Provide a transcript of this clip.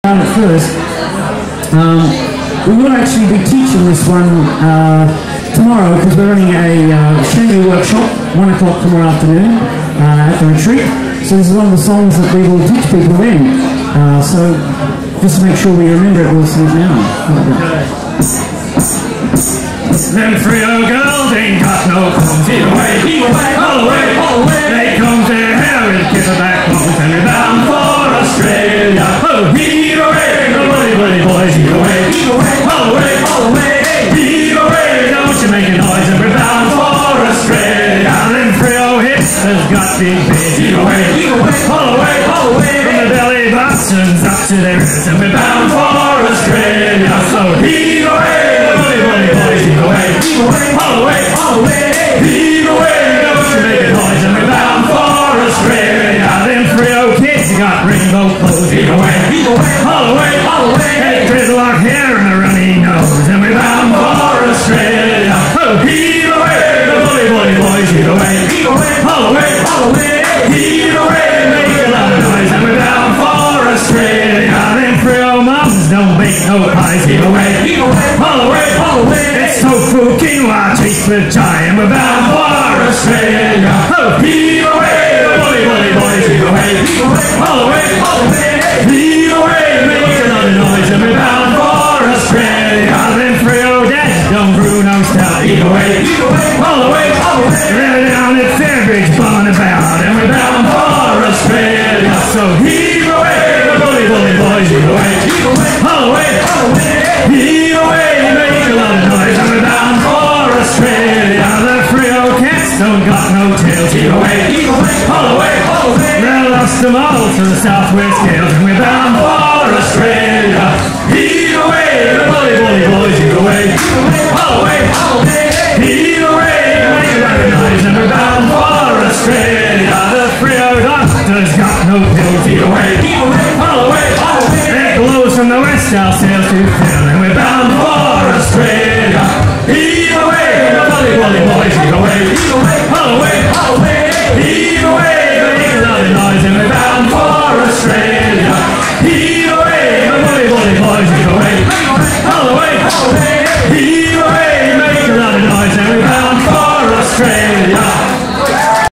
At first, we will actually be teaching this one tomorrow because we're running a shanty workshop 1 o'clock tomorrow afternoon at the retreat. So this is one of the songs that we will teach people then. So just make sure we remember it, we'll sing it now. Them Freo girls ain't got no combs. Keep away, all away, all away. They come to hell with kipperback bones and they're bound for Australia. Oh, heave away, the bully boys, heave away, all away, all away. Heave away, don't you make a noise and we're bound for Australia. Them Freo hips has got big beds. Heave away, all away, all away. From the belly buttons up to their ribs and we're bound for Australia. So heave away, the bully boys, heave away, all away, all away. Heave away, don't you make a noise and we're bound for Australia. Them Freo kids got rainbow clothes. Heave away, all away, all away. Hey, gridlock hair and a runny nose and we're bound for Australia. Oh, heave away, the bully boys, heave away, all away, all away. Heave away, make a lot of noise and we're bound for Australia. Them Freo mums don't make no pies. Heave away, all away, all away. It's tofu quinoa chased with chai and we're bound for Australia. Oh, heave away, the bully boys, heave away, all away, all away. Heave away, make a lot of noise and we're bound for Australia. Them Freo dads don't brew no stout. Heave away, all away, all away. They're down at Fairbridge bumming about and we're bound for Australia. So heave away, the bully boys, heave away, all away, all away. Heave away, make a lot of noise and we're bound for Australia. The Freo cats don't got no tails. Heave away, all away, all away. They lost them all to the southwest gales and we're bound for Australia.